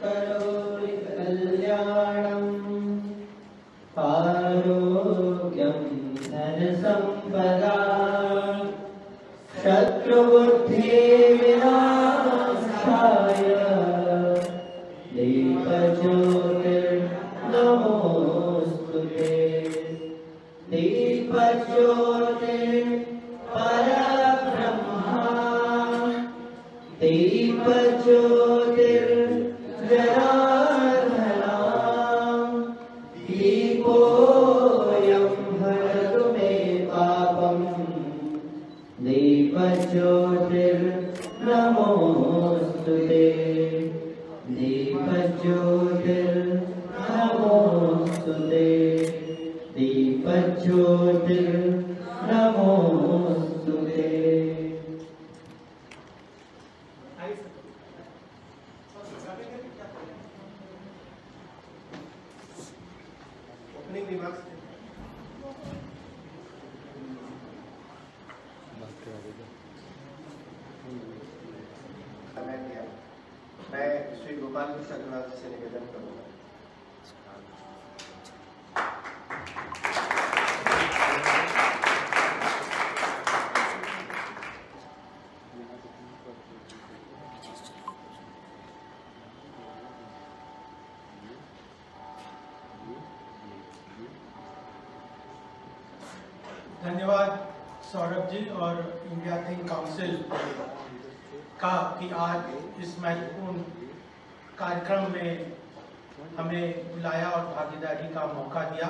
करोति कल्याणम् आरोग्यं धनसम्पदा शत्रुबुद्धिविनाशाय दीपज्योतिर्नमोऽस्तुते। दीपज्योतिर्परब्रह्मा दीपज्योतिर्जनार्दना दीपोऽयं हरतु मे पापम् दीपज्योतिर्नमोऽस्तुते। दीपज्योतिर्नमोऽस्तुते। दीपज्योतिर्नमोऽस्तुते। मैं श्री गोपाल कृष्ण अग्रवाल से निवेदन करूंगा। धन्यवाद सौरभ जी और इंडिया थिंक काउंसिल का कि आज इस महत्वपूर्ण कार्यक्रम में हमें बुलाया और भागीदारी का मौका दिया।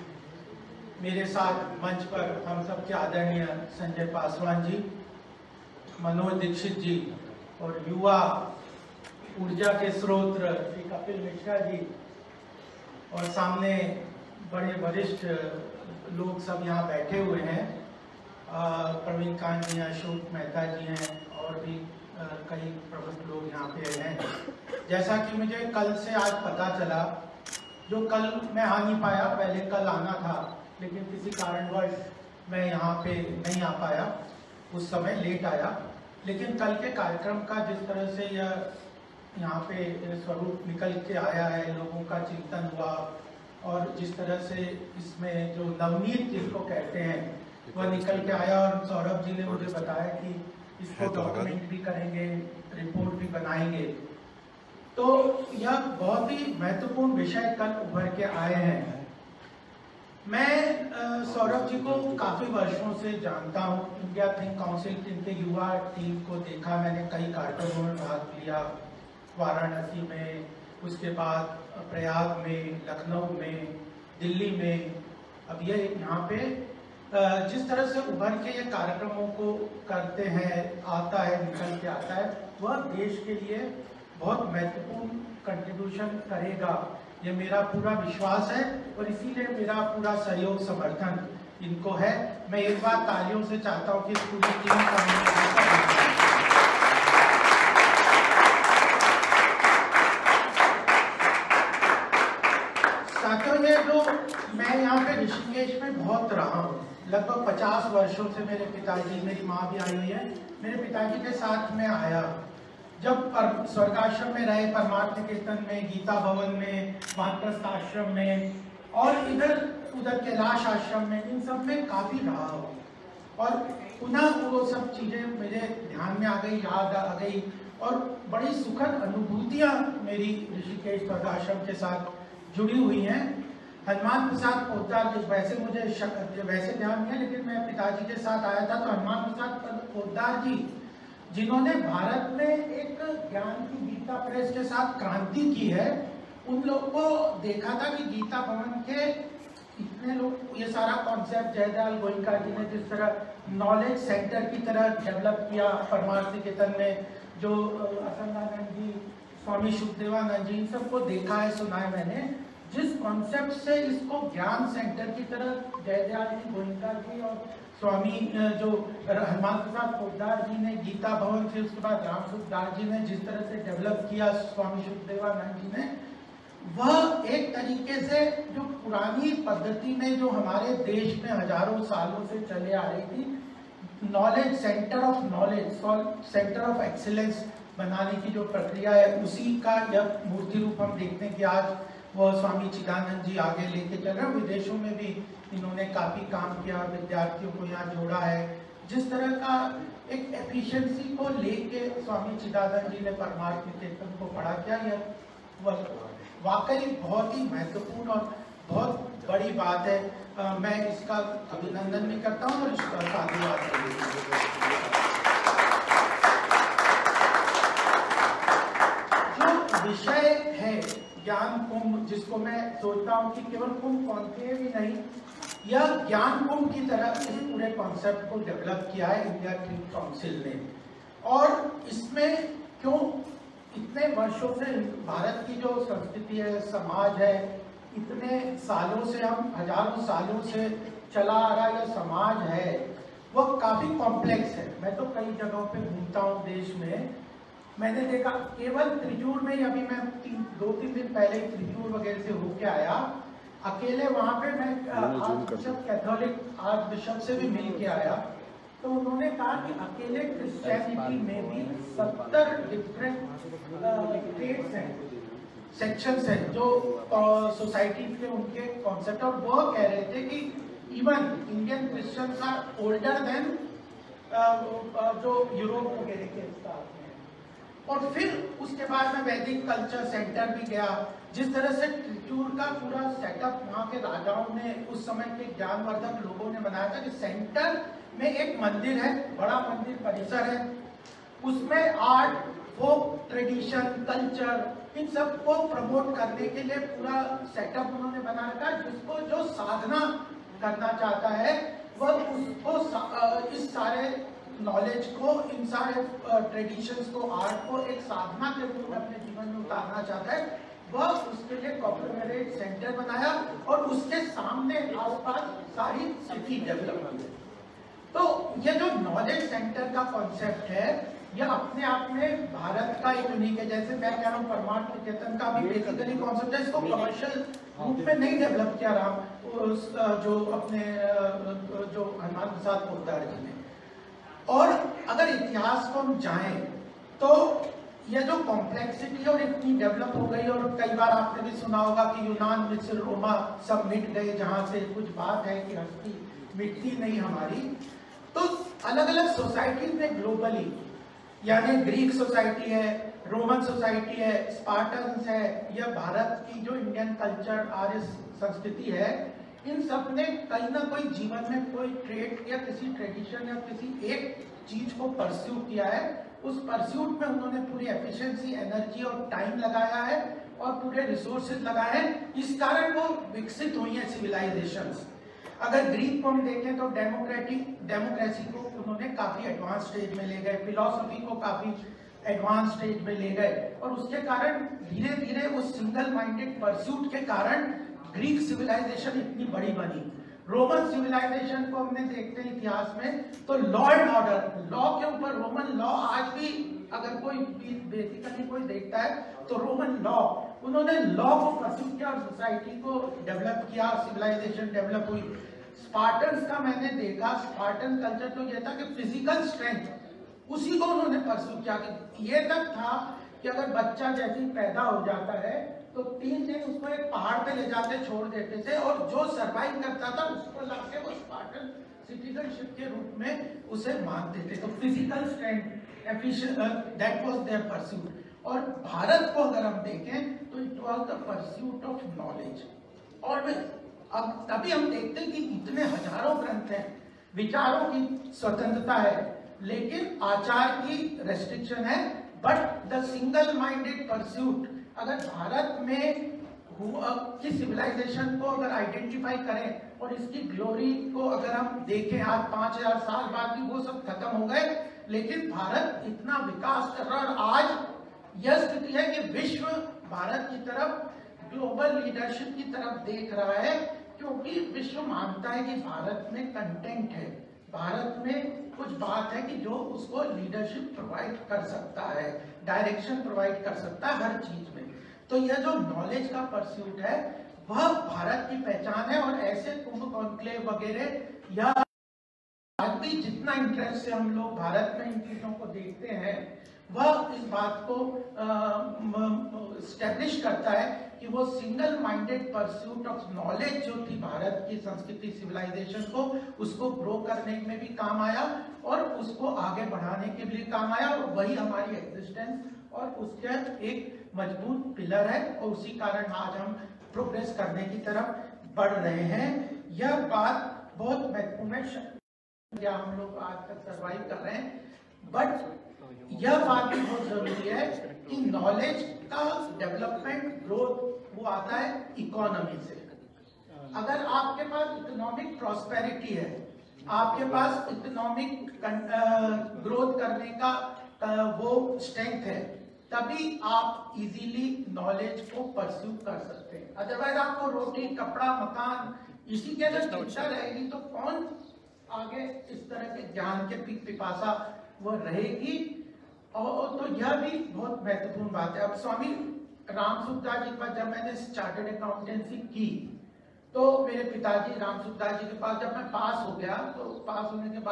मेरे साथ मंच पर हम सबके आदरणीय संजय पासवान जी, मनोज दीक्षित जी और युवा ऊर्जा के स्रोत श्री कपिल मिश्रा जी और सामने बड़े वरिष्ठ लोग सब यहाँ बैठे हुए हैं। प्रवीण कांत जी हैं, अशोक मेहता जी हैं और भी कई प्रमुख लोग यहाँ पे हैं। जैसा कि मुझे कल से आज पता चला, जो कल मैं आ नहीं पाया, पहले कल आना था लेकिन किसी कारणवश मैं यहाँ पे नहीं आ पाया, उस समय लेट आया। लेकिन कल के कार्यक्रम का जिस तरह से यह यहाँ पे स्वरूप निकल के आया है, लोगों का चिंतन हुआ और जिस तरह से इसमें जो नवनीत जिसको कहते हैं वह निकल के आया और सौरभ जी ने मुझे बताया कि इसको डॉक्यूमेंट भी करेंगे, रिपोर्ट भी बनाएंगे। तो यह बहुत ही महत्वपूर्ण विषय कल उभर के आए हैं। मैं सौरभ जी को काफी वर्षों से जानता हूँ। इंडिया थिंक काउंसिल के युवा टीम को देखा मैंने, कई कार्यक्रमों में भाग लिया, वाराणसी में, उसके बाद प्रयाग में, लखनऊ में, दिल्ली में, अब ये यहाँ पे जिस तरह से उभर के ये कार्यक्रमों को करते हैं, आता है, निकल के आता है, वह देश के लिए बहुत महत्वपूर्ण कंट्रीब्यूशन करेगा, ये मेरा पूरा विश्वास है और इसीलिए मेरा पूरा सहयोग समर्थन इनको है। मैं एक बार तालियों से चाहता हूँ कि इस पूरी टीम का साथियों, ये जो मैं यहाँ पे ऋषिकेश में बहुत रहा हूँ, लगभग 50 वर्षों से। मेरे पिताजी, मेरी माँ भी आई हुई है, मेरे पिताजी के साथ मैं आया जब स्वर्गाश्रम में रहे, परमार्थ निकेतन में, गीता भवन में, वानप्रस्थ आश्रम में और इधर उधर कैलाश आश्रम में, इन सब में काफी रहा हूँ और पुनः वो सब चीजें मेरे ध्यान में आ गई, याद आ गई और बड़ी सुखद अनुभूतियां मेरी ऋषिकेश स्वर्गाश्रम के साथ जुड़ी हुई हैं। हनुमान प्रसाद पोद्दार, वैसे मुझे वैसे ध्यान नहीं है लेकिन मैं पिताजी के साथ आया था, तो हनुमान प्रसाद पोद्दार जी जिन्होंने भारत में एक ज्ञान की गीता प्रेस के साथ क्रांति की है, उन लोग को देखा था कि गीता भवन के इतने लोग, ये सारा कॉन्सेप्ट जयदयाल गोयनका जी ने जिस तरह नॉलेज सेंटर की तरह डेवलप किया परमार्थ निकेतन में, जो असंगानंद जी, स्वामी शुकदेवानंद जी, इन सबको देखा है, सुना है मैंने। जिस कॉन्सेप्ट से इसको ज्ञान सेंटर की तरह जयदयाल जी, गोयनका जी और स्वामी जो हनुमान प्रसाद पोद्दार जी ने गीता भवन से, उसके बाद राम सुखदास जी ने जिस तरह से डेवलप किया, स्वामी शुकदेवानंद जी ने, वह एक तरीके से जो पुरानी पद्धति में जो हमारे देश में हजारों सालों से चले आ रही थी, knowledge, centre of knowledge, centre of excellence, बनाने की जो प्रक्रिया है उसी का यह मूर्ति रूप हम देखते हैं कि आज वो स्वामी चिदानंद जी आगे लेके चल रहे हैं। विदेशों में भी इन्होंने काफ़ी काम किया, विद्यार्थियों को यहाँ जोड़ा है। जिस तरह का एक एफिशिएंसी को लेके स्वामी चिदानंद जी ने परमार्थ निकेतन को पढ़ा किया, यह वाकई बहुत ही महत्वपूर्ण और बहुत बड़ी बात है। मैं इसका अभिनंदन भी करता हूँ और इसका साधुवाद जो विषय है ज्ञान कुंभ, जिसको मैं सोचता हूँ कि केवल कुंभ कॉन्क्लेव ही नहीं, यह ज्ञान कुंभ की तरह इस पूरे कॉन्सेप्ट को डेवलप किया है इंडिया ट्रिप काउंसिल ने। और इसमें क्यों इतने वर्षों से भारत की जो संस्कृति है, समाज है, इतने सालों से, हम हजारों सालों से चला आ रहा यह समाज है, वह काफी कॉम्प्लेक्स है। मैं तो कई जगहों पे घूमता हूँ देश में, मैंने देखा केवल त्रिचूर में, अभी मैं 2-3 दिन पहले त्रिचूर वगैरह से होके आया, अकेले वहां पे मैं आर्चबिशप कैथोलिक आर्चबिशप से भी मिल के आया, तो उन्होंने कहा कि अकेले क्रिश्चियनिटी में भी 70 डिफरेंट स्टेट्स हैं, सेक्शंस हैं जो सोसाइटी के उनके कॉन्सेप्ट, और वो कह रहे थे कि even Indian Christians are older than जो यूरोप वगैरह के स्टाफ हैं। और फिर उसके बाद में वैदिक कल्चर सेंटर भी गया। जिस तरह से त्रिचूर का पूरा सेटअप वहाँ के राजाओं ने, उस समय के ज्ञानवर्धक लोगों ने बनाया था कि सेंटर में एक मंदिर है, बड़ा मंदिर परिसर है, उसमें आर्ट, फोक ट्रेडिशन, कल्चर, इन सब को प्रमोट करने के लिए पूरा सेटअप उन्होंने बना रखा। जिसको जो साधना करना चाहता है वह उसको इस सारे नॉलेज को, इन सारे ट्रेडिशंस को, आर्ट को एक साधना के रूप में अपने जीवन में उतारना चाहता है, वह उसके लिए कॉर्पोरेट सेंटर बनाया और उसके सामने आसपास सारी सिटी डेवलप हुई। तो ये जो नॉलेज सेंटर का कॉन्सेप्ट है, यह अपने आप में भारत का एक यूनिक है। जैसे मैं कह रहा हूँ परमार्थ निकेतन का भी बेसिकली कॉन्सेप्ट है, इसको कमर्शियल रूप में नहीं डेवलप किया रहा जो अपने जो हनुमान प्रसाद पोद्दार जी ने। और अगर इतिहास को हम जाएं तो यह जो कॉम्प्लेक्सिटी और इतनी डेवलप हो गई, और कई बार आपने भी सुना होगा कि यूनान, मिस्र, रोमा सब मिट गए, जहां से कुछ बात है कि हस्ती मिटती नहीं हमारी। तो अलग अलग सोसाइटीज में ग्लोबली, यानी ग्रीक सोसाइटी है, रोमन सोसाइटी है, स्पार्टन्स है, या भारत की जो इंडियन कल्चर, आर्य संस्कृति है, इन सब ने कहीं ना कोई जीवन में कोई ट्रेड या किसी ट्रेडिशन या किसी एक चीज को परस्यू किया है। उस परस्यूट में उन्होंने पूरी एफिशिएंसी, एनर्जी और टाइम लगाया है और पूरे रिसोर्सेज लगाए हैं। इस कारण वो विकसित हुई है सिविलाइजेशंस। अगर ग्रीक को हम देखें तो डेमोक्रेसी को उन्होंने काफी एडवांस स्टेज में ले गए, फिलॉसफी को काफी एडवांस स्टेज में ले गए, और उसके कारण धीरे धीरे उस सिंगल माइंडेड परस्यूट के कारण ग्रीक सिविलाइजेशन इतनी बड़ी बनी। रोमन सिविलाइजेशन को हमने देखते हैं इतिहास में तो लॉ एंड ऑर्डर, लॉ के ऊपर रोमन लॉ आज भी अगर कोई बेसिकली कोई देखता है तो रोमन लॉ, उन्होंने लॉ को परस्यू किया और सोसाइटी को डेवलप किया, सिविलाइजेशन डेवलप हुई। स्पार्टन्स का मैंने देखा, स्पार्टन कल्चर तो यह था कि फिजिकल स्ट्रेंथ, उसी को उन्होंने परस्यू किया। ये तक था कि अगर बच्चा जैसे ही पैदा हो जाता है तो 3 दिन उसको एक पहाड़ पे ले जाते छोड़ देते थे, और जो सरवाइव करता था उसको लाके वो स्पार्टन सिटीजनशिप के रूप में उसे मानते थे। तो physical strength, that was their pursuit. और भारत को अगर हम देखें तो it was the pursuit of knowledge. और अब तभी हम देखते हैं कि इतने हजारों ग्रंथ हैं, विचारों की स्वतंत्रता है, लेकिन आचार की रेस्ट्रिक्शन है। But the single minded pursuit, अगर भारत में की सिविलाइजेशन को अगर आइडेंटिफाई करें और इसकी ग्लोरी को अगर हम देखें, आज 5000 साल बाद भी वो सब खत्म हो गए, लेकिन भारत इतना विकास कर रहा है। और आज यह स्थिति है कि विश्व भारत की तरफ ग्लोबल लीडरशिप की तरफ देख रहा है, क्योंकि विश्व मानता है कि भारत में कंटेंट है, भारत में कुछ बात है कि जो उसको लीडरशिप प्रोवाइड कर सकता है, डायरेक्शन प्रोवाइड कर सकता है हर चीज में। तो यह जो नॉलेज का परस्यूट है वह भारत की पहचान है। और ऐसे कुंभ कॉन्क्लेव वगैरह, या आज भी जितना इंटरेस्ट से हम लोग भारत में इन चीजों को देखते हैं, वह इस बात को स्टैब्लिश करता है कि वो single minded pursuit of knowledge जो थी भारत की संस्कृति सिविलाइजेशन को, उसको ग्रो करने में भी काम आया और उसको आगे बढ़ाने के लिए काम आया, और वही हमारी एग्जिस्टेंस और उसका एक मजबूत पिलर है, और उसी कारण आज हम प्रोग्रेस करने की तरफ बढ़ रहे हैं। यह बात बहुत महत्वपूर्ण है, क्या हम लोग आज तक सर्वाइव कर रहे हैं, बट यह बात भी बहुत जरूरी है कि नॉलेज का डेवलपमेंट ग्रोथ वो आता है इकोनॉमी से। अगर आपके पास इकोनॉमिक प्रॉस्पेरिटी है, आपके पास इकोनॉमिक ग्रोथ करने का वो स्ट्रेंथ है, तभी आप इजीली नॉलेज को परस्यू कर सकते हैं। अदरवाइज आपको रोटी कपड़ा मकान इसी के अगर चिंता रहेगी तो कौन आगे इस तरह के ज्ञान के पिपासा वो रहेगी। और तो यह भी बहुत महत्वपूर्ण बात है। अब स्वामी रामसुखदास जी के पास जब मैंने चार्टर्ड अकाउंटेंसी की, तो मेरे पिताजी रामसुखदास जी के पास जब मैं पास हो गया, तो पास होने के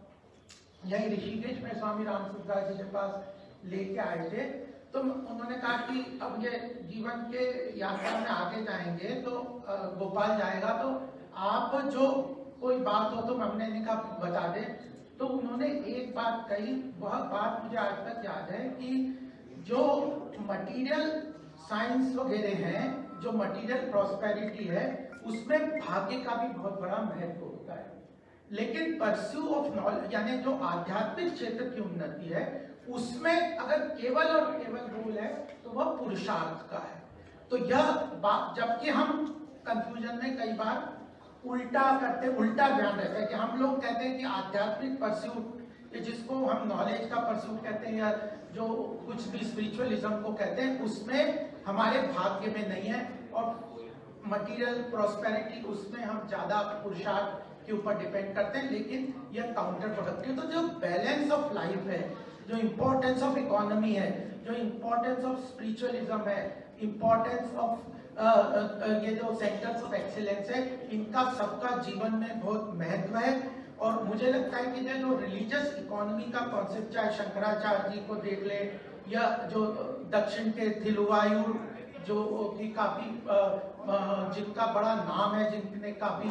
बाद यही ऋषिकेश में स्वामी रामसुखदास जी के पास लेके आए थे। तो उन्होंने कहा कि अब ये जीवन के यात्रा में आगे जाएंगे तो भोपाल जाएगा, तो आप जो कोई बात हो तो हमने इनका बता दे। तो उन्होंने एक बात कही, वह बात मुझे आज तक याद है कि जो मटेरियल साइंस वगैरह है, जो मटेरियल प्रॉस्पेरिटी है, उसमें भाग्य का भी बहुत बड़ा महत्व होता है, लेकिन परस्यू ऑफ नॉलेज यानी जो आध्यात्मिक क्षेत्र की उन्नति है, उसमें अगर केवल और केवल रोल है तो वह पुरुषार्थ का है। तो यह बात, जबकि हम कंफ्यूजन में कई बार उल्टा ध्यान रहता है कि हम लोग कहते हैं कि आध्यात्मिक परस्यूट, जिसको हम नॉलेज का परस्यूट कहते हैं, या जो कुछ भी स्पिरिचुअलिज्म को कहते हैं, उसमें हमारे भाग्य में नहीं है, और मटेरियल प्रॉस्पेरिटी उसमें हम ज्यादा पुरुषार्थ के ऊपर डिपेंड करते हैं, लेकिन यह काउंटर प्रोडक्टिव। तो जो बैलेंस ऑफ लाइफ है, जो इम्पोर्टेंस ऑफ इकोनॉमी है, जो इम्पोर्टेंस ऑफ स्पिरिचुअलिज्म है, इम्पोर्टेंस ऑफ ये जो सेंटर्स ऑफ एक्सीलेंस है, इनका सबका जीवन में बहुत महत्व है। और मुझे लगता है कि जो रिलीजियस इकोनॉमी का कॉन्सेप्ट, चाहे शंकराचार्य जी को देख ले, या जो दक्षिण के थिरुवायूर जो कि काफी जिनका बड़ा नाम है, जिनने काफी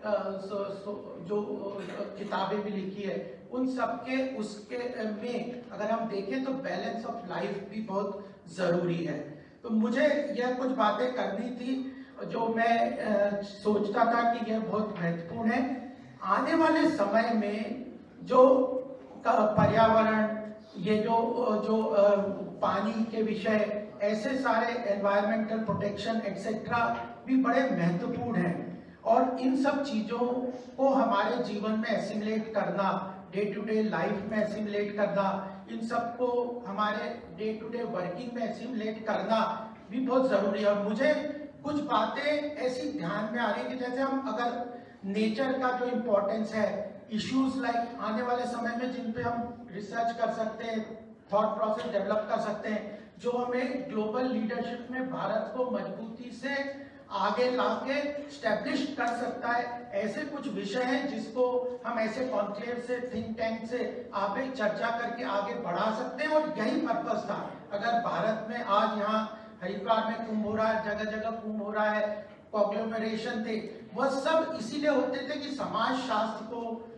जो किताबें भी लिखी है, उन सबके उसके में अगर हम देखें तो बैलेंस ऑफ लाइफ भी बहुत जरूरी है। तो मुझे यह कुछ बातें करनी थी जो मैं सोचता था कि यह बहुत महत्वपूर्ण है। आने वाले समय में जो पर्यावरण, ये जो पानी के विषय, ऐसे सारे एनवायरमेंटल प्रोटेक्शन एक्सेट्रा भी बड़े महत्वपूर्ण हैं, और इन सब चीजों को हमारे जीवन में एसिमुलेट करना, डे टू डे लाइफ में एसिमुलेट करना, इन सबको हमारे डे टू डे वर्किंग में एसिमुलेट करना भी बहुत जरूरी है। और मुझे कुछ बातें ऐसी ध्यान में आ रही है कि जैसे हम अगर नेचर का जो इम्पोर्टेंस है, इश्यूज लाइक आने वाले समय में जिन पे हम रिसर्च कर सकते हैं, थॉट प्रोसेस डेवलप कर सकते हैं, जो हमें ग्लोबल लीडरशिप में भारत को मजबूती से आगे लाके स्टैब्लिश कर सकता है, ऐसे कुछ विषय हैं जिसको हम ऐसे कॉन्क्लेव से, थिंक टैंक से आगे चर्चा करके आगे बढ़ा सकते हैं। और यही पर्पस था। अगर भारत में आज यहाँ हरिद्वार में कुंभ हो रहा है, जगह जगह कुंभ हो रहा है, कॉन्ग्लोमरेशन थे, वह सब इसीलिए होते थे कि समाज शास्त्र को,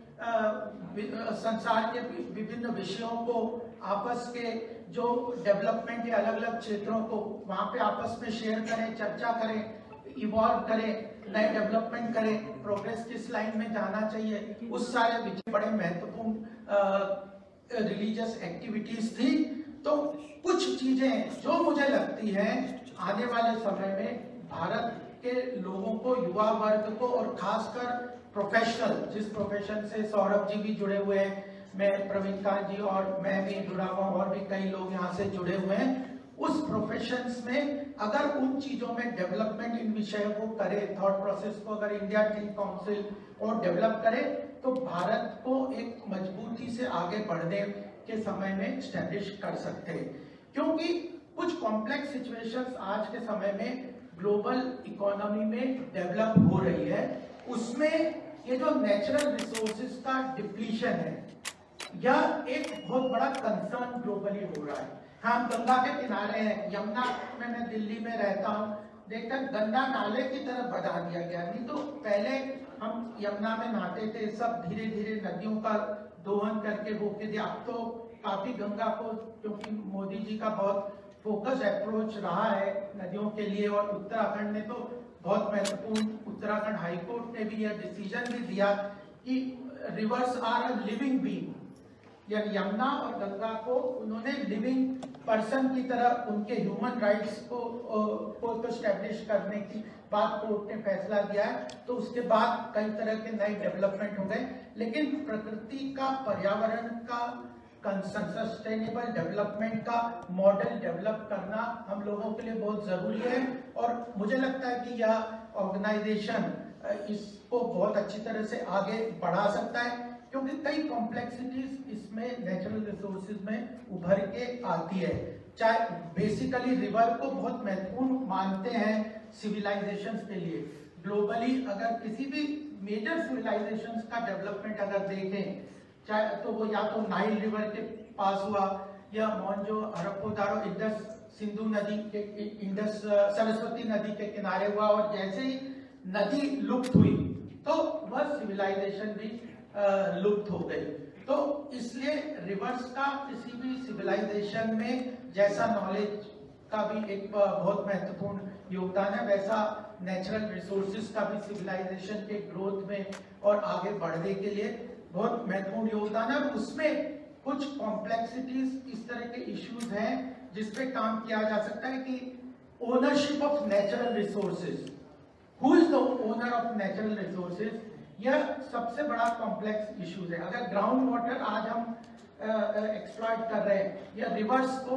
संसार के विभिन्न विषयों को, आपस के जो डेवलपमेंट है अलग अलग क्षेत्रों को वहां पे आपस में शेयर करें, चर्चा करें, इवॉल्व करें, नए डेवलपमेंट करें, प्रोग्रेस किस लाइन में जाना चाहिए, उस सारे विषय बड़े महत्वपूर्ण रिलीजियस एक्टिविटीज थी। तो कुछ चीजें जो मुझे लगती हैं आने वाले समय में भारत के लोगों को, युवा वर्ग को, और खासकर प्रोफेशनल, जिस प्रोफेशन से सौरभ जी भी जुड़े हुए हैं, मैं प्रवीण कांत जी और मैं भी जुड़ा हुआ, और भी कई लोग यहाँ से जुड़े हुए हैं, उस प्रोफेशंस में अगर उन चीजों में डेवलपमेंट इन विषयों को करे, थॉट प्रोसेस को अगर इंडिया थिंक काउंसिल और डेवलप करे, तो भारत को एक मजबूती से आगे बढ़ने के समय में स्टैब्लिश कर सकते हैं। क्योंकि कुछ कॉम्प्लेक्स सिचुएशंस आज के समय में ग्लोबल इकोनॉमी में डेवलप हो रही है, उसमें ये जो नेचुरल रिसोर्सेज का डिप्लीशन है, यह एक बहुत बड़ा कंसर्न ग्लोबली हो रहा है। हम गंगा के किनारे हैं, यमुना में मैं दिल्ली में रहता हूँ, देखकर गंगा नाले की तरफ बढ़ा दिया गया। नहीं तो पहले हम यमुना में नहाते थे, सब धीरे धीरे नदियों का दोहन करके रोके दिया। अब तो काफी गंगा को, क्योंकि मोदी जी का बहुत फोकस अप्रोच रहा है नदियों के लिए, और उत्तराखंड में तो बहुत महत्वपूर्ण, उत्तराखंड हाईकोर्ट ने भी यह डिसीजन भी दिया कि rivers are a living being, यानी यमुना और गंगा को उन्होंने लिविंग पर्सन की तरह उनके ह्यूमन राइट्स को एस्टैब्लिश करने की बात कोर्ट ने फैसला दिया है। तो उसके बाद कई तरह के नए डेवलपमेंट हो गए, लेकिन प्रकृति का, पर्यावरण का, सस्टेनेबल डेवलपमेंट का मॉडल डेवलप करना हम लोगों के लिए बहुत जरूरी है। और मुझे लगता है कि यह ऑर्गेनाइजेशन इसको बहुत अच्छी तरह से आगे बढ़ा सकता है, क्योंकि कई कॉम्प्लेक्सिटीज इसमें नेचुरल रिसोर्सेज में उभर के आती है। चाहे बेसिकली रिवर को बहुत महत्वपूर्ण मानते हैं सिविलाइजेशंस के लिए। ग्लोबली अगर किसी भी मेजर सिविलाइजेशंस का डेवलपमेंट अगर देखें, चाहे तो वो या तो नाइल रिवर के पास हुआ, या मोहनजो हड़प्पा इंडस सिंधु नदी के, इंडस सरस्वती नदी के किनारे हुआ, और जैसे ही नदी लुप्त हुई तो वह सिविलाइजेशन भी लुप्त हो गई। तो इसलिए रिवर्स का किसी भी सिविलाइजेशन में जैसा नॉलेज का भी एक बहुत महत्वपूर्ण योगदान है, वैसा नेचुरल रिसोर्सेज का भी सिविलाइजेशन के ग्रोथ में और आगे बढ़ने के लिए बहुत महत्वपूर्ण योगदान है। उसमें कुछ कॉम्प्लेक्सिटीज, इस तरह के इश्यूज हैं जिसपे काम किया जा सकता है कि ownership of natural resources, who is the owner of natural resources, यह सबसे बड़ा कॉम्प्लेक्स इश्यूज है। अगर ग्राउंड वाटर आज हम एक्सप्लॉइट कर रहे हैं या रिवर्स को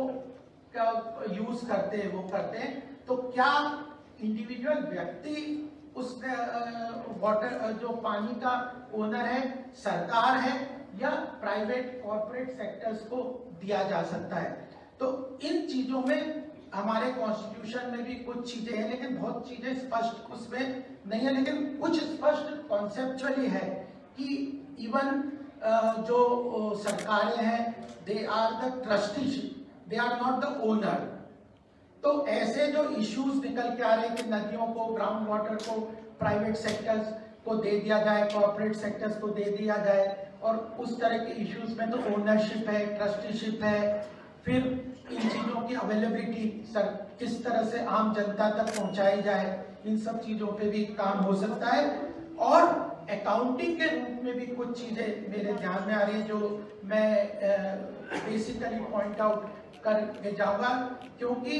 यूज करते हैं, वो करते हैं, तो क्या इंडिविजुअल व्यक्ति उस वाटर जो पानी का ओनर है सरकार है, या प्राइवेट कॉर्पोरेट सेक्टर्स को दिया जा सकता है? तो इन चीजों में हमारे कॉन्स्टिट्यूशन में भी कुछ चीजें हैं, लेकिन बहुत चीजें स्पष्ट उसमें नहीं है, लेकिन कुछ स्पष्ट कॉन्सेप्चुअली है कि इवन जो सरकारें हैं, they are the trusteeship, they are not the owner. तो ऐसे जो इश्यूज निकल के आ रहे हैं कि नदियों को, ग्राउंड वाटर को प्राइवेट सेक्टर्स को दे दिया जाए, कॉर्पोरेट सेक्टर्स को दे दिया जाए, और उस तरह के इश्यूज में तो ओनरशिप है, ट्रस्टीशिप है, फिर इन चीजों की अवेलेबिलिटी सर किस तरह से आम जनता तक पहुंचाई जाए, इन सब चीजों पे भी काम हो सकता है। और अकाउंटिंग के रूप में भी कुछ चीजें मेरे ध्यान में आ रही है जो मैं बेसिकली पॉइंट आउट करके जाऊंगा, क्योंकि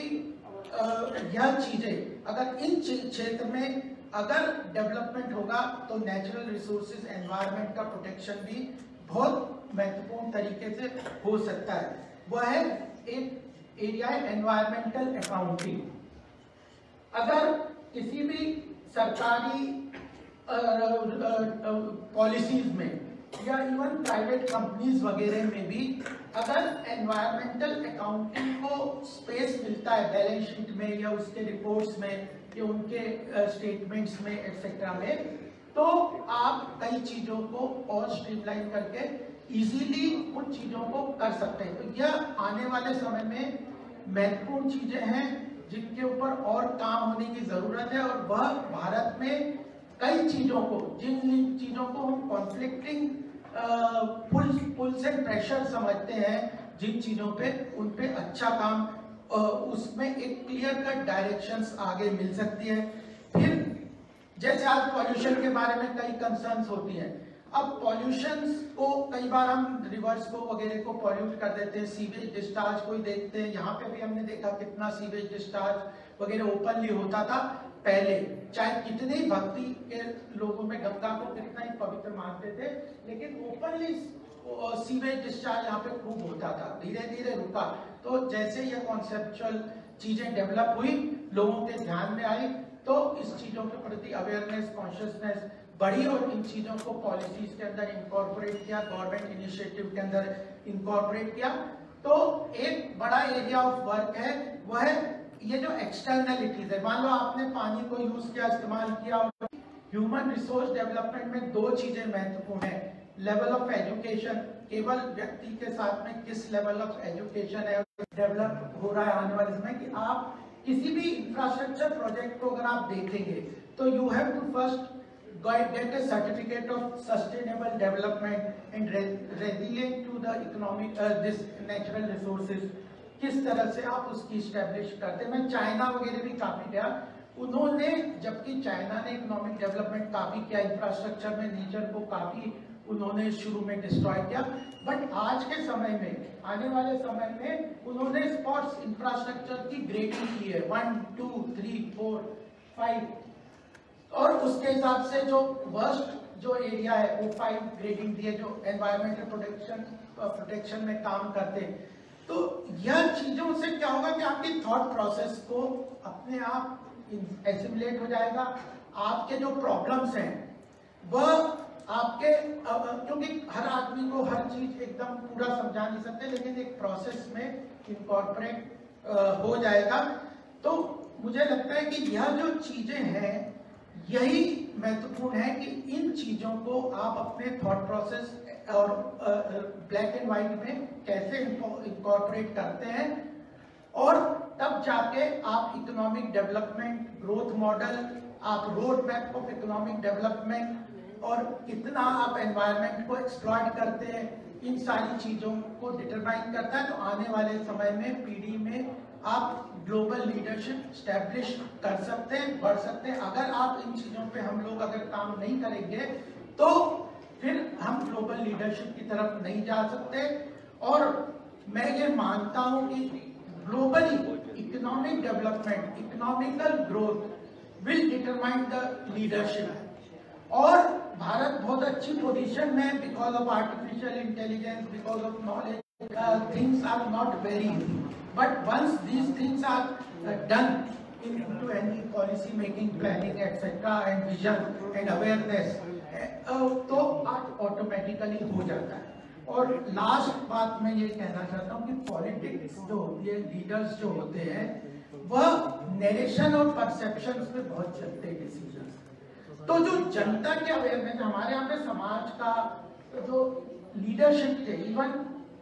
यह चीजें अगर इन क्षेत्र में अगर डेवलपमेंट होगा तो नेचुरल रिसोर्सेज, एनवायरनमेंट का प्रोटेक्शन भी बहुत महत्वपूर्ण तरीके से हो सकता है। वह है एक एरिया है एनवायरमेंटल अकाउंटिंग। अगर किसी भी सरकारी पॉलिसीज में या इवन प्राइवेट कंपनीज वगैरह में भी अगर एनवायरमेंटल अकाउंटिंग को स्पेस मिलता है बैलेंस शीट में या उसके रिपोर्ट्स में या उनके स्टेटमेंट्स में एक्सेट्रा में, तो आप कई चीजों को और स्ट्रीमलाइन करके इजीली उन चीजों को कर सकते हैं। तो यह आने वाले समय में महत्वपूर्ण चीजें हैं जिनके ऊपर और काम होने की जरूरत है, और वह भारत में कई चीजों को, जिन चीजों को हम कॉन्फ्लिक्टिंग पुल्स एंड प्रेशर समझते हैं, जिन चीजों पे उन पे अच्छा काम, उसमें एक क्लियर कट डायरेक्शंस आगे मिल सकती है। फिर जैसे आज पॉल्यूशन के बारे में कई कंसर्न्स होती हैं, अब पॉल्यूशन को कई बार हम रिवर्स को वगैरह को पॉल्यूट कर देते हैं, सीवेज डिस्चार्ज को ही देखते हैं। यहाँ पे भी हमने देखा कितना सीवेज डिस्चार्ज वगैरह ओपनली होता था पहले, चाहे कितनी भक्ति के लोगों में गंगा को कितना ही पवित्र मानते थे, लेकिन ओपनली सीवेज डिस्चार्ज यहाँ पे खूब होता था, धीरे धीरे रुका। तो जैसे ये कॉन्सेप्चुअल चीजें डेवलप हुई, लोगों के ध्यान में आई, तो इस चीजों के प्रति अवेयरनेस, कॉन्शियसनेस बढ़ी और इन चीजों को पॉलिसीज के अंदर इनकॉर्पोरेट किया, गवर्नमेंट इनिशिएटिव के अंदर इनकॉर्पोरेट किया। तो एक बड़ा एरिया ऑफ वर्क है, वह है ये जो एक्सटर्नलिटीज है। मान लो आपने पानी को यूज किया, इस्तेमाल किया, ह्यूमन रिसोर्स डेवलपमेंट में दो चीजें महत्वपूर्ण है, लेवल ऑफ एजुकेशन, केवल व्यक्ति के साथ में किस लेवल ऑफ एजुकेशन है डेवलप हो रहा है आने वाले समय कि आप किसी भी इंफ्रास्ट्रक्चर प्रोजेक्ट को अगर आप देखेंगे तो you have to first get a certificate of sustainable development and resilient to the economic this natural resources. किस तरह से आप उसकी स्टैब्लिश करते हैं। मैं चाइना वगैरह भी काफी गया, उन्होंने जबकि चाइना ने इकोनॉमिक डेवलपमेंट काफी किया, इंफ्रास्ट्रक्चर में नेचर को काफी उन्होंने शुरू में डिस्ट्रॉय किया, बट आज के समय में आने वाले समय में उन्होंने स्पॉट्स इंफ्रास्ट्रक्चर की ग्रेडिंग की है 1, 2, 3, 4, 5 और उसके हिसाब से जो वर्स्ट जो एरिया है वो 5 ग्रेडिंग दी है जो एनवायरमेंटल प्रोटेक्शन में काम करते हैं। तो यह चीजों से क्या होगा कि आपकी थॉट प्रोसेस को अपने आप एसिमुलेट हो जाएगा, आपके जो प्रॉब्लम्स हैं वह आपके क्योंकि हर आदमी को हर चीज एकदम पूरा समझा नहीं सकते, लेकिन एक प्रोसेस में इनकॉर्पोरेट हो जाएगा। तो मुझे लगता है कि यह जो चीजें हैं यही महत्वपूर्ण है कि इन चीजों को आप अपने थॉट प्रोसेस और ब्लैक एंड व्हाइट में कैसे इनकॉर्पोरेट करते हैं और तब जाके आप इकोनॉमिक डेवलपमेंट ग्रोथ मॉडल, आप road map of economic development और कितना आप एनवायरनमेंट को एक्सप्लॉइट करते हैं, इन सारी चीजों को डिटरमाइन करता है। तो आने वाले समय में पीढ़ी में आप ग्लोबल लीडरशिप स्टैब्लिश कर सकते हैं, बढ़ सकते हैं। अगर आप इन चीजों पे हम लोग अगर काम नहीं करेंगे तो फिर हम ग्लोबल लीडरशिप की तरफ नहीं जा सकते। और मैं ये मानता हूं कि globally economic development, economical growth will determine the leadership और भारत बहुत अच्छी पोजीशन में because of artificial intelligence, because of knowledge, things are not very easy, but once these things are done into any policy making, planning, etc. and vision and awareness, तो automatically हो जाता है। और last बात मैं ये कहना चाहता हूँ कि पॉलिटिक्स जो होती है, लीडर्स जो होते हैं वह नरेशन और परसेप्शन में बहुत चलते हैं डिसीजन। तो जो जनता के अवेयरनेस, हमारे यहाँ पे समाज का जो लीडरशिप थे, इवन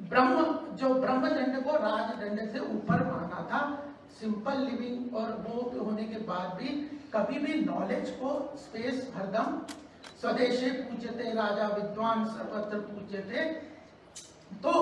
ब्रह्मचर्य को राजदंड से ऊपर माना था, सिंपल लिविंग और वो होने के बाद भी कभी भी नॉलेज को स्पेस हरदम स्वदेशे पूज्यते राजा विद्वान सर्वत्र पूज्यते। तो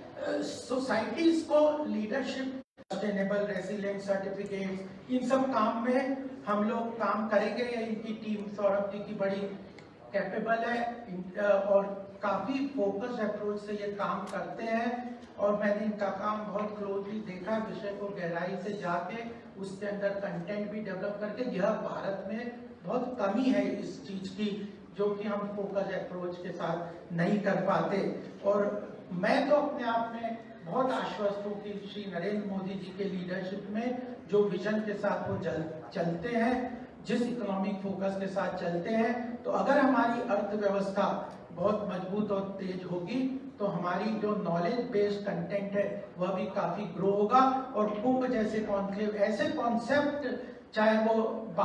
सोसाइटीज को लीडरशिप, सस्टेनेबल रेसिलियंस सर्टिफिकेट्स, इन सब काम में हम लोग काम करेंगे। इनकी टीम सौरभ जी की बड़ी कैपेबल है और काफी फोकस्ड अप्रोच से ये काम करते हैं और मैंने इनका काम बहुत क्लोजली देखा, विषय को गहराई से जाके उसके अंदर कंटेंट भी डेवलप करके। यह भारत में बहुत कमी है इस चीज की जो कि हम फोकस अप्रोच के साथ नहीं कर पाते। और मैं तो अपने आप में बहुत आश्वस्त हूँ कि श्री नरेंद्र मोदी जी के लीडरशिप में जो विजन के साथ वो चलते हैं, जिस इकोनॉमिक फोकस के साथ चलते हैं, तो अगर हमारी अर्थव्यवस्था बहुत मजबूत और तेज होगी तो हमारी जो नॉलेज बेस्ड कंटेंट है वह भी काफी ग्रो होगा। और कुंभ जैसे कॉन्क्लेव, ऐसे कॉन्सेप्ट, चाहे वो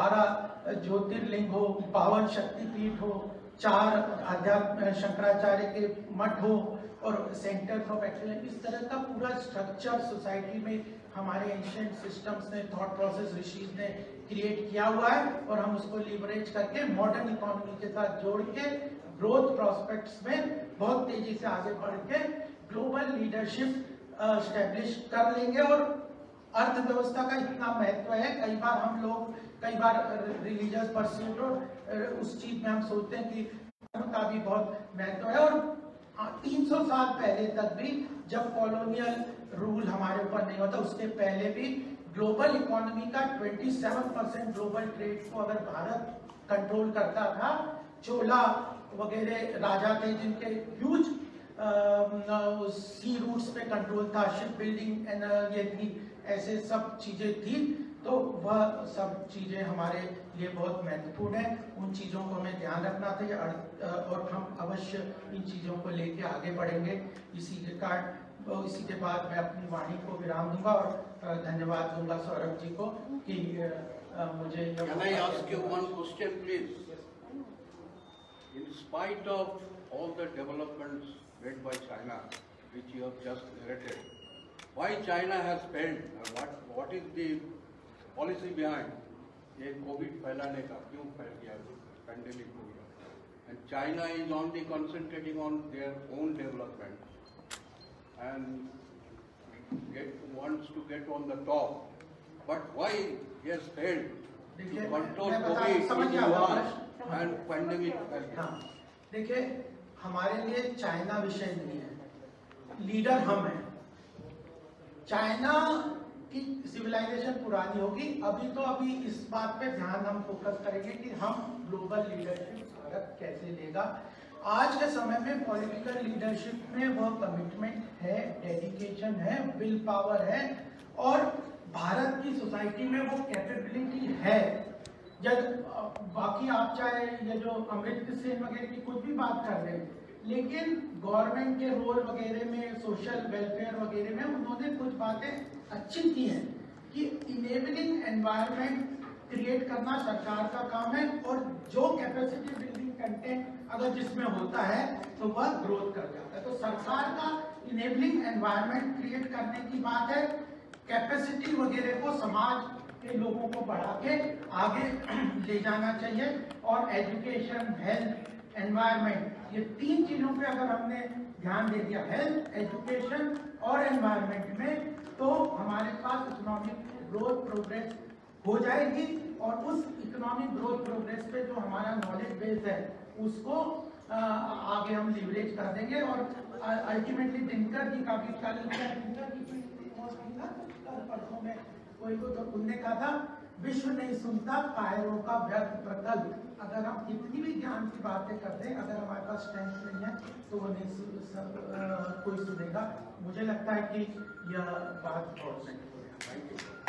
12 ज्योतिर्लिंग हो, 52 शक्तिपीठ हो, 4 अध्यात्म शंकराचार्य के मठ हो और सेंटर ऑफ एक्सीलेंस, इस तरह का पूरा स्ट्रक्चर सोसाइटी में हमारे एंशिएंट सिस्टम्स ने, थॉट प्रोसेस ऋषिज ने क्रिएट किया हुआ है और हम उसको लिवरेज करके मॉडर्न इकोनॉमी के साथ जोड़ के ग्रोथ प्रोस्पेक्ट्स में बहुत तेजी से आगे बढ़ के ग्लोबल लीडरशिप स्टैब्लिश कर लेंगे। और अर्थव्यवस्था का इतना महत्व है, कई बार रिलीजियस परस्यूट और उस चीज में हम सोचते हैं कि धर्म का भी बहुत महत्व है। और 300 साल पहले तक भी जब कॉलोनियल रूल हमारे ऊपर नहीं होता, उसके पहले भी ग्लोबल इकोनॉमी का 27% ग्लोबल ट्रेड को अगर भारत कंट्रोल करता था, चोला वगैरह राजा थे जिनके ह्यूज सी रूट्स पे कंट्रोल था, शिप बिल्डिंग ये थी, ऐसे सब चीजें थी। तो वह सब चीजें हमारे लिए बहुत महत्वपूर्ण है, उन चीजों को हमें ध्यान रखना था और हम अवश्य इन चीजों को लेके आगे बढ़ेंगे। इसी के बाद मैं अपनी वाणी को विराम दूंगा और धन्यवाद दूंगा सौरभ जी को कि मुझे। Can I ask you one question, please? In spite of all the developments made by China, which you have just narrated. Why China has failed? What is the policy behind ये कोविड फैलाने का? क्यों फैल गया pandemic हो गया? And China is only concentrating on their own development and wants to get on the top. But why he has failed to control COVID in Wuhan and pandemic फैल गया? देखिए, हमारे लिए चाइना विषय नहीं है, लीडर हम हैं। चाइना की सिविलाइजेशन पुरानी होगी, अभी इस बात पे ध्यान हम फोकस करेंगे कि हम ग्लोबल लीडरशिप भारत कैसे लेगा। आज के समय में पॉलिटिकल लीडरशिप में वो कमिटमेंट है, डेडिकेशन है, विल पावर है और भारत की सोसाइटी में वो कैपेबिलिटी है। जब बाकी आप चाहे ये जो अमृत सेन वगैरह की कुछ भी बात कर रहे हैं, लेकिन गवर्नमेंट के रोल वगैरह में, सोशल वेलफेयर वगैरह में उन्होंने कुछ बातें अच्छी की हैं कि इनेबलिंग एनवायरनमेंट क्रिएट करना सरकार का काम है और जो कैपेसिटी बिल्डिंग कंटेंट अगर जिसमें होता है तो वह ग्रोथ कर जाता है। तो सरकार का इनेबलिंग एनवायरनमेंट क्रिएट करने की बात है, कैपेसिटी वगैरह को समाज के लोगों को बढ़ा के आगे ले जाना चाहिए और एजुकेशन, हेल्थ, एनवायरनमेंट, ये तीन चीजों पे अगर हमने ध्यान दे दिया, हेल्थ, एजुकेशन और एनवायरनमेंट में, तो हमारे पास इकोनॉमिक ग्रोथ प्रोग्रेस हो जाएगी और उस इकोनॉमिक ग्रोथ प्रोग्रेस पे जो हमारा नॉलेज बेस है उसको आगे हम लीवरेज कर देंगे और अल्टीमेटली दिनकर जी का भी परसों में कोई तो उनने कहा था, विश्व नहीं सुनता कायरों का व्यर्थ प्रकल्प। अगर हम कितनी भी ज्ञान की बातें करते हैं, अगर हमारे पास स्ट्रेंथ नहीं है तो वो नहीं कोई सुनेगा। मुझे लगता है कि यह बात बहुत सही है।